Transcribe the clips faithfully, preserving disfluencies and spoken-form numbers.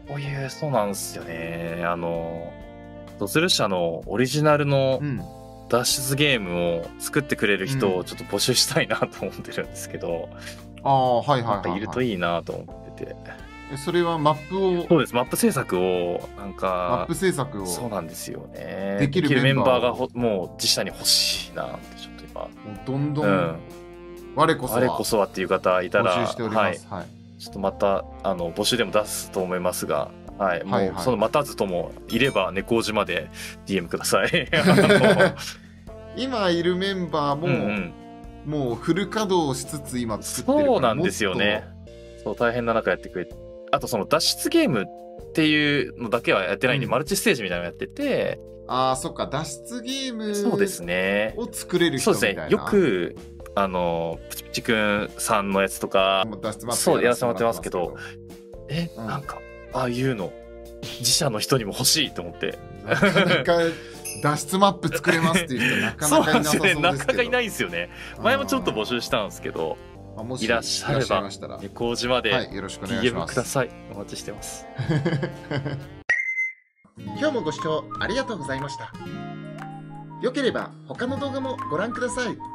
こういう、そうなんですよね。あの、ドツル社のオリジナルのうん。 脱出ゲームを作ってくれる人うん。 をちょっと募集したいなと思ってるんですけど、 ああ、はいなんかはいはいはい。 いるといいなと思ってて。 え、それはマップをそうです、マップ制作を、なんか、 マップ制作をそうなんですよね。 できるメできるメンンバーをバーがほもう自社に欲しいなってちょっと今、 もうどんどうん。 ん我こそ我こはそはっていう方いたら、 募集しておりはい。 ます。はい。 ちょっとまた、あの、募集でも出すと思いますが、はい。 はいもう、そのはいはい。 待たずとも、いれば猫島で ディーエム ください。あの、 今いるメンバーうんうも、 ん。 もうフル稼働しつつ今作ってるから、 そうなんでもっと、 すよね。そう、大変な中やってくれて。あとその脱出ゲームっていうのだけはやってないんで、 うん。 マルチステージみたいなのやってて、 ああ、そっか、脱出ゲームそうですね。 を作れる人そうですね。よみたいな。 く、あの、プチプチくんさんのやつとか、 もう脱出マップそう、 やらせてもやらせてもらってらってますけど。 ますけど、え、 うん。 なんか、ああいうの、自社の人にも欲しいと思って。 なかなか脱出マップ作れますっていう人なかそうなかいなさそうなんですよね。なですけど。 かなかいないんですよね。前もちょっと募集したんですけど、 あ、もしいらっしゃいらっれば、 しゃいましたら、 猫島ではい、よろしくお願いしディーエムます。 ください。お待ちしてます。 今日もご視聴ありがとうございました。よければ他の動画もご覧ください。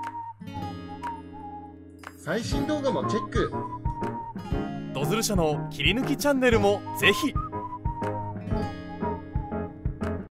最新動画もチェック。 ドズル社の切り抜きチャンネルもぜひ